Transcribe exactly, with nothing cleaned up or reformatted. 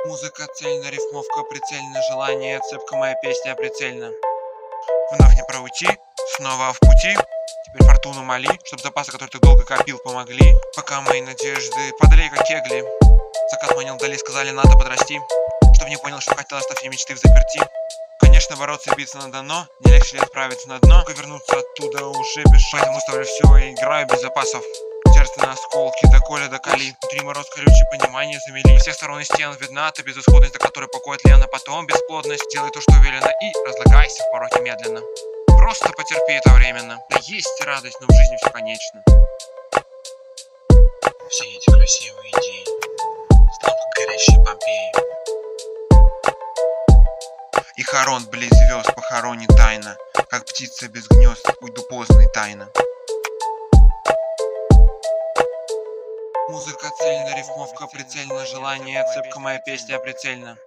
Музыка цельна, рифмовка прицельна, желание, цепка, моя песня прицельна. Вновь не про уйти, снова в пути. Теперь фортуну моли, чтоб запасы, которые ты долго копил, помогли. Пока мои надежды падали, как кегли. Закат манил вдали, сказали, надо подрасти. Чтоб не понял, что хотел, оставь мне мечты в заперти. Конечно, бороться и биться надо, но не легче ли отправиться на дно, вернуться оттуда уже без шансов. Поэтому ставлю все и играю без запасов. Сердце на осколки, доколе доколи. Внутри мороз колючий, понимание замели. С всех сторон и стен видна та безысходность, до которой покоит лена. Потом бесплодность, делай то, что велено, и разлагайся в пороке медленно. Просто потерпи это временно. Да есть радость, но в жизни все конечно. Все эти красивые идеи станут как горящие Помпеи. И хорон близ звезд похоронит тайно. Как птица без гнезд, уйду поздно и тайно. Музыка цельна, рифмовка прицельна, желание, цепка, моя песня прицельна.